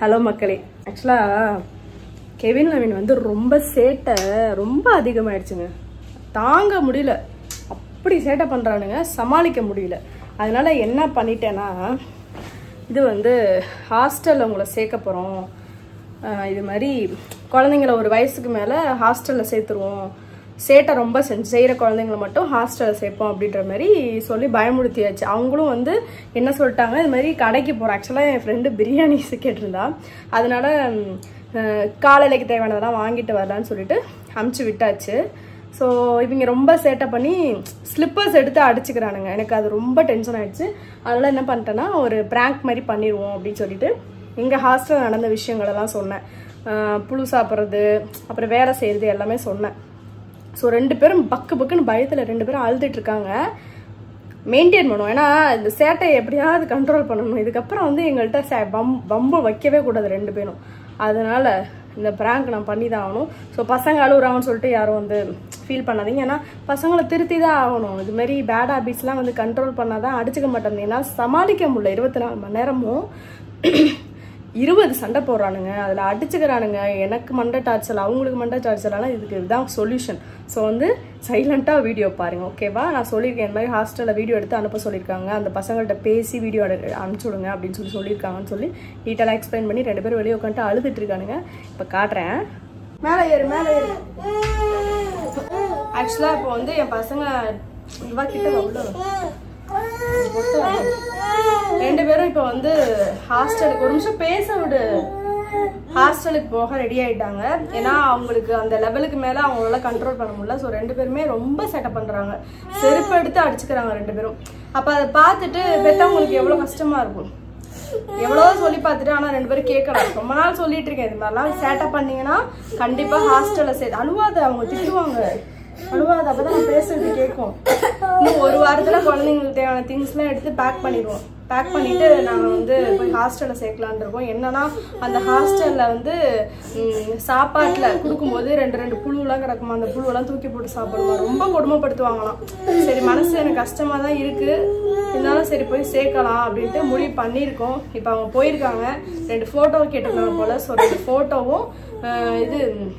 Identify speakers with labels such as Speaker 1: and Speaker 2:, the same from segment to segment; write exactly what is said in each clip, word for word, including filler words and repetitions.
Speaker 1: Hello மக்களே, ஆக்சுவலாக Kevin Levin வந்து ரொம்ப சேட்டை ரொம்ப அதிகமாகிடுச்சுங்க. தாங்க முடியல, அப்படி சேட்டை பண்ணுறானுங்க, சமாளிக்க முடியல. அதனால் என்ன பண்ணிட்டேன்னா, இது வந்து ஹாஸ்டலில் உங்களை சேர்க்க போகிறோம், இது மாதிரி குழந்தைங்கள ஒரு வயசுக்கு மேலே ஹாஸ்டலில் சேர்த்துருவோம், சேட்டை ரொம்ப செஞ்சு செய்கிற குழந்தைங்கள மட்டும் ஹாஸ்டலில் சேர்ப்போம் அப்படின்ற மாதிரி சொல்லி பயமுறுத்தியாச்சு. அவங்களும் வந்து என்ன சொல்லிட்டாங்க, இது மாதிரி கடைக்கு போகிறோம். ஆக்சுவலாக என் ஃப்ரெண்டு பிரியாணி கேட்டிருந்தா, அதனால காலையிலைக்கு தேவையானதெல்லாம் வாங்கிட்டு வரலான்னு சொல்லிட்டு அமுச்சு விட்டாச்சு. ஸோ இவங்க ரொம்ப சேட்டை பண்ணி ஸ்லிப்பர்ஸ் எடுத்து அடிச்சுக்கிறானுங்க. எனக்கு அது ரொம்ப டென்ஷன் ஆகிடுச்சு. அதனால் என்ன பண்ணிட்டேன்னா, ஒரு ப்ராங்க் மாதிரி பண்ணிடுவோம் அப்படின்னு சொல்லிட்டு எங்கள் ஹாஸ்டலில் நடந்த விஷயங்களெல்லாம் சொன்னேன். புழு சாப்பிட்றது, அப்புறம் வேலை செய்கிறது எல்லாமே சொன்னேன். ஸோ ரெண்டு பேரும் பக்கு பக்குன்னு பயத்தில் ரெண்டு பேரும் அழுதுட்டுருக்காங்க. மெயின்டைன் பண்ணுவோம், ஏன்னா இந்த சேட்டையை எப்படியாவது கண்ட்ரோல் பண்ணணும். இதுக்கப்புறம் வந்து எங்கள்கிட்ட சே பம் பம்பு வைக்கவே கூடாது ரெண்டு பேரும். அதனால் இந்த ப்ராங்க் நான் பண்ணி தான் ஆகணும். ஸோ பசங்க அழுகுறாங்கன்னு சொல்லிட்டு யாரும் வந்து ஃபீல் பண்ணாதீங்க, ஏன்னா பசங்களை திருத்தி தான் ஆகணும். இதுமாரி பேட் ஹேபிட்ஸ்லாம் வந்து கண்ட்ரோல் பண்ணால் தான் அடிச்சுக்க மாட்டேன். ஏன்னா சமாளிக்க முடியல, இருபத்தி நாலு மணி நேரமும் இருபது சண்டை போடுறானுங்க, அதில் அடிச்சுக்கிறானுங்க. எனக்கு மண்டை டார்ச்சல், அவங்களுக்கு மண்டை டார்ச்சல். ஆனால் இதுக்கு இதுதான் சொல்யூஷன். ஸோ வந்து சைலண்ட்டாக வீடியோ பாருங்கள், ஓகேவா? நான் சொல்லியிருக்கேன், இந்த மாதிரி ஹாஸ்டலில் வீடியோ எடுத்து அனுப்ப சொல்லியிருக்காங்க, அந்த பசங்கள்கிட்ட பேசி வீடியோ அனுப்பிச்சி விடுங்க அப்படின்னு சொல்லி சொல்லியிருக்காங்கன்னு சொல்லி டீட்டெயிலாக எக்ஸ்பிளைன் பண்ணி ரெண்டு பேரும் வெளியே உட்காந்துட்டு அழுதுட்டு இருக்கானுங்க. இப்போ காட்டுறேன், மேலே ஏறு மேலே ஏறு. ஆக்சுவலாக இப்போ வந்து என் பசங்க இவா கிட்ட அவ்வளோ ரெண்டு பேரும் இப்போ வந்து ஹாஸ்டலுக்கு ஒரு நிமிஷம் பேச விடு ஹாஸ்டலுக்கு போக ரெடி ஆயிட்டாங்க. ஏன்னா அவங்களுக்கு அந்த லெவலுக்கு மேல அவங்களால கண்ட்ரோல் பண்ண முடியல. ஸோ ரெண்டு பேருமே ரொம்ப சேட்டை பண்றாங்க, செருப்பு எடுத்து அடிச்சுக்கிறாங்க ரெண்டு பேரும். அப்ப அதை பார்த்துட்டு பெற்றவங்களுக்கு எவ்வளவு கஷ்டமா இருக்கும். எவ்வளவோ சொல்லி பார்த்துட்டு ஆனா ரெண்டு பேரும் கேட்கலாம். ரொம்ப நாள் சொல்லிட்டு இருக்கேன், இது மாதிரிலாம் சேட்டை பண்ணீங்கன்னா கண்டிப்பா ஹாஸ்டல்ல சே அழுவாத, அவங்க திட்டுவாங்க, அழுவாது, அப்பதான் நான் பேசுறது கேட்கும். இன்னும் ஒரு வாரத்துல குழந்தைங்களுக்கு தேவையான திங்ஸ் எல்லாம் எடுத்து பேக் பண்ணிடுவோம். பேக் பண்ணிட்டு நாங்க வந்து போய் ஹாஸ்டல்ல சேர்க்கலான் இருக்கோம். என்னன்னா அந்த ஹாஸ்டல்ல வந்து சாப்பாட்டுல கொடுக்கும்போது ரெண்டு ரெண்டு புழுவெல்லாம் கிடக்குமா, அந்த புழுவெல்லாம் தூக்கி போட்டு சாப்பிடுவோம், ரொம்ப கொடுமைப்படுத்துவாங்களாம். சரி, மனசு எனக்கு கஷ்டமா தான் இருக்கு, இருந்தாலும் சரி போய் சேர்க்கலாம் அப்படின்ட்டு முடிவு பண்ணியிருக்கோம். இப்போ அவங்க போயிருக்காங்க, ரெண்டு போட்டோ கேட்டிருக்காங்க போல. ஸோ ரெண்டு போட்டோவும் இது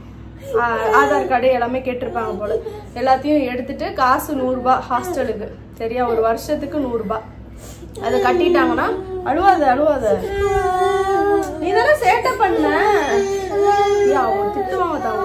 Speaker 1: ஆதார் கார்டு எல்லாமே கேட்டிருப்பாங்க போல. எல்லாத்தையும் எடுத்துட்டு காசு நூறுரூபா ஹாஸ்டலுக்கு, சரியா? ஒரு வருஷத்துக்கு நூறுரூபா. அதை கட்டிட்டாங்கன்னா அழுவாத அழுவாத, நீ தானே சேட்டை பண்ண, அவங்க திட்டுவாங்க தாங்க.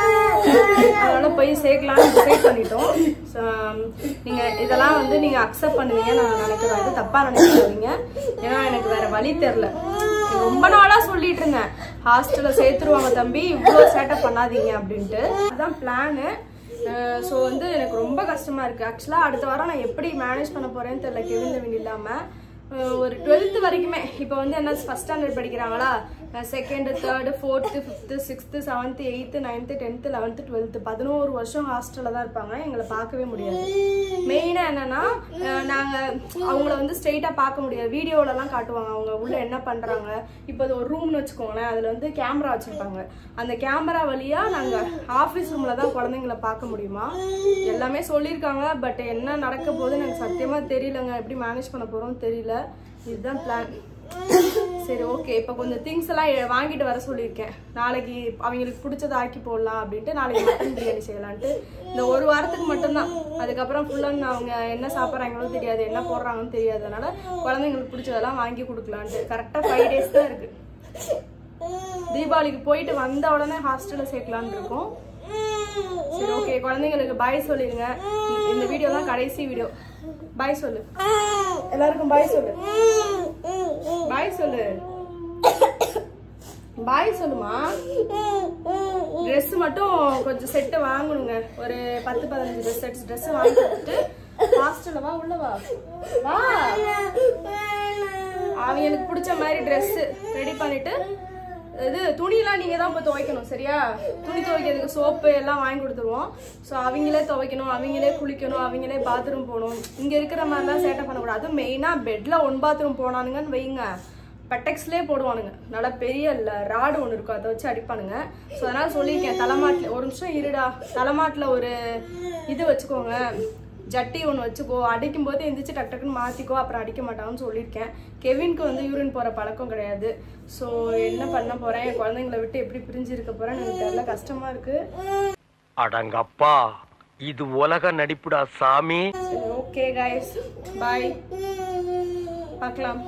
Speaker 1: அதனால போய் சேர்க்கலாம்னு டிசைட் பண்ணிட்டோம். நீங்க இதெல்லாம் வந்து நீங்க அக்செப்ட் பண்ணுவீங்க நான் நினைக்கிறேன், இது தப்பா நினைக்காதீங்க. ஏன்னா எனக்கு வேற வழி தெரியல. ரொம்ப நாளா சொல்லிட்டு இருந்தேன், ஹாஸ்டல்ல சேர்த்துருவாங்க தம்பி, இவ்வளவு சேட்டை பண்ணாதீங்க அப்படின்ட்டு. அதுதான் பிளானு. ஸோ வந்து எனக்கு ரொம்ப கஷ்டமா இருக்கு. ஆக்சுவலா அடுத்த வாரம் நான் எப்படி மேனேஜ் பண்ண போறேன்னு தெரியல. கெவின் லெவின் இல்லாம ஒரு டுவெல்த் வரைக்குமே, இப்போ வந்து என்ன ஃபர்ஸ்ட் ஸ்டாண்டர்ட் படிக்கிறாங்களா, second third fourth fifth sixth seventh eighth ninth tenth eleventh twelfth பதினோரு வருஷம் ஹாஸ்டலில் தான் இருப்பாங்க. எங்களை பார்க்கவே முடியாது. மெயினாக என்னன்னா, நாங்கள் அவங்கள வந்து ஸ்ட்ரெயிட்டாக பார்க்க முடியாது, வீடியோலலாம் காட்டுவாங்க அவங்க உள்ள என்ன பண்ணுறாங்க. இப்போ அது ஒரு ரூம்னு வச்சுக்கோங்களேன், அதில் வந்து கேமரா வச்சுருப்பாங்க. அந்த கேமரா வழியாக நாங்கள் ஆஃபீஸ் ரூமில் தான் குழந்தைங்கள பார்க்க முடியுமா எல்லாமே சொல்லியிருக்காங்க. பட் என்ன நடக்க போகுதுன்னு எனக்கு சத்தியமாக தெரியலங்க, எப்படி மேனேஜ் பண்ண போகிறோம்னு தெரியல. இதுதான் பிளான். சரி, ஓகே. இப்போ கொஞ்சம் திங்ஸ் எல்லாம் வாங்கிட்டு வர சொல்லியிருக்கேன். நாளைக்கு அவங்களுக்கு பிடிச்சதை ஆக்கி போடலாம் அப்படின்ட்டு, நாளைக்கு மட்டன் பிரியாணி செய்யலான்ட்டு. இந்த ஒரு வாரத்துக்கு மட்டும்தான், அதுக்கப்புறம் ஃபுல்லாக அவங்க என்ன சாப்பிட்றாங்களோ தெரியாது, என்ன போடுறாங்கன்னு தெரியாது. அதனால குழந்தைங்களுக்கு பிடிச்சதெல்லாம் வாங்கி கொடுக்கலான்ட்டு. கரெக்டாக ஃபைவ் டேஸ் தான் இருக்கு. தீபாவளிக்கு போயிட்டு வந்த உடனே ஹாஸ்டலில் சேர்க்கலான்னு இருக்கோம். சரி, ஓகே. குழந்தைங்களுக்கு பாய் சொல்லிடுங்க. இந்த வீடியோ தான் கடைசி வீடியோ. பாய் சொல்லு எல்லாருக்கும், பாய் சொல்லு, பாய் சொல்லு, பாய் சொல்லுமா. ட்ரெஸ் மட்டும் கொஞ்சம் செட்டு வாங்கணுங்க, ஒரு பத்து பதினஞ்சு ட்ரெஸ் செட்ஸ் ட்ரெஸ் வாங்கி கொடுத்துட்டு ஹாஸ்டல்ல வா, உள்ள வா வா, அவங்களுக்கு பிடிச்ச மாதிரி ட்ரெஸ் ரெடி பண்ணிட்டு, இது துணியெல்லாம் நீங்க தான் போய் துவைக்கணும், சரியா? துணி துவைக்கிறதுக்கு சோப்பு எல்லாம் வாங்கி கொடுத்துருவோம். ஸோ அவங்களே துவைக்கணும், அவங்களே குளிக்கணும், அவங்களே பாத்ரூம் போகணும். இங்க இருக்கிற மாதிரிலாம் சேட்டை பண்ணக்கூடாது. அதுவும் மெயினா பெட்ல ஒன் பாத்ரூம் போனானுங்கன்னு வைங்க, பெட்டெக்ஸ்லேயே போடுவானுங்க. நல்லா பெரிய இல்லை ராடு ஒன்று இருக்கும், அதை வச்சு அடிப்பானுங்க. ஸோ அதனால சொல்லியிருக்கேன், தலைமாட்டில் ஒரு நிமிஷம் இருடா, தலைமாட்டில் ஒரு இது வச்சுக்கோங்க, ஜட்டி ஒன்று வச்சுக்கோ, அடிக்கும் போது எந்திரிச்சு டக்கு டக்குன்னு மாற்றிக்கோ, அப்புறம் அடிக்க மாட்டாங்கன்னு சொல்லியிருக்கேன். கெவினுக்கு வந்து யூரின் போகிற பழக்கம் கிடையாது. ஸோ என்ன பண்ண போகிறேன், என் குழந்தைங்களை விட்டு எப்படி பிரிஞ்சு இருக்க போகிறேன்னு எனக்கு தெரியல, கஷ்டமாக இருக்குது.
Speaker 2: அடங்கப்பா, இது உலக நடிப்புடா சாமி.
Speaker 1: ஓகே கைஸ், பாய், பார்க்கலாம்.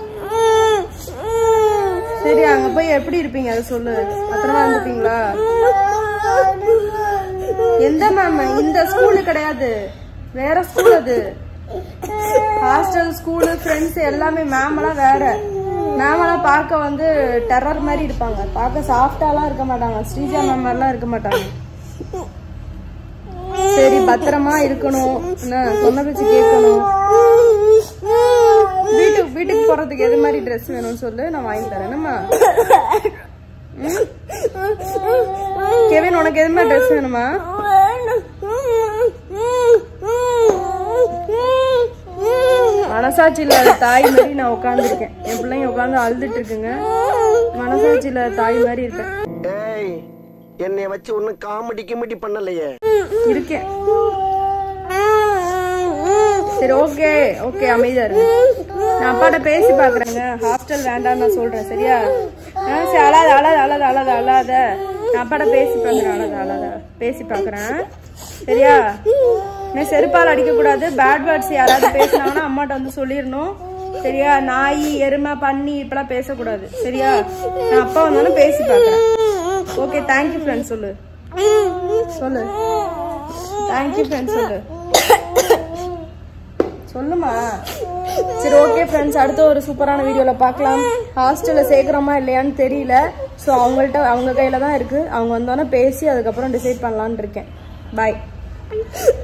Speaker 1: சரி, அங்க போய் எப்படி இருப்பீங்க அதை சொல்லு. பத்திரமா இருந்துப்பீங்களா? எந்த மேம்? இந்த ஸ்கூலு கிடையாது, வேற ஸ்கூல் அது. ஹாஸ்டல், ஸ்கூலு, ஃப்ரெண்ட்ஸ் எல்லாமே. மேம் எல்லாம் வேற. மேம் எல்லாம் பார்க்க வந்து டெரர் மாதிரி இருப்பாங்க, பார்க்க சாஃப்டாலாம் இருக்க மாட்டாங்க. ஸ்ரீஜா மேம் எல்லாம் இருக்க மாட்டாங்க. சரி, பத்திரமா இருக்கணும், என்ன சொன்ன பேச்சு கேட்கணும். வீட்டுக்கு வீட்டுக்கு போறதுக்கு எது மாதிரி ட்ரெஸ் வேணும்னு சொல்லு, நான் வாங்கி தரேன். நம்ம கெவின், உனக்கு எது மாதிரி ட்ரெஸ் வேணுமா? மனசாட்சி இல்லாத தாய் மாதிரி நான் உட்காந்துருக்கேன். என் பிள்ளைங்க உட்காந்து அழுதுட்டு இருக்குங்க. மனசாட்சி இல்லாத தாய் மாதிரி இருக்கேன்.
Speaker 2: என்னைய வச்சு ஒன்னும் காமெடி கிமெடி பண்ணலையே.
Speaker 1: இருக்கேன். சரி, ஓகே ஓகே, அமைதியா இருக்கு. நான் அப்பாட்ட பேசி பாக்குறேங்க. ஹாஸ்டல் வேண்டாம் நான் சொல்றேன், சரியா? சரி, அழாத அழாத அழாத அழாத அழாத. நான் அப்பாட்ட பேசி பாக்குறேன். அழாத அழாத பேசி பாக்குறேன், சரியா? நான் செருப்பால் அடிக்க கூடாது. பேட் வேர்ட்ஸ் யாராவது பேசினாங்கன்னா அம்மாட்ட வந்து சொல்லிடணும், சரியா? நாய், எருமை, பன்னி இப்பெல்லாம் பேசக்கூடாது, சரியா? நான் அப்பா வந்தாலும் பேசி பாக்குறேன். ஓகே, தேங்க்யூ ஃப்ரெண்ட்ஸ் சொல்லு. சொல்லு தேங்க்யூ ஃப்ரெண்ட்ஸ் சொல்லு. சொல்லுமா. சரி, ஓகே ஃப்ரெண்ட்ஸ், அடுத்த ஒரு சூப்பரான வீடியோல பார்க்கலாம். ஹாஸ்டல்ல சேர்க்கிறோமா இல்லையான்னு தெரியல. ஸோ அவங்கள்ட்ட அவங்க கையில தான் இருக்கு. அவங்க வந்தோன்னே பேசி அதுக்கப்புறம் டிசைட் பண்ணலான்னு இருக்கேன். பாய்.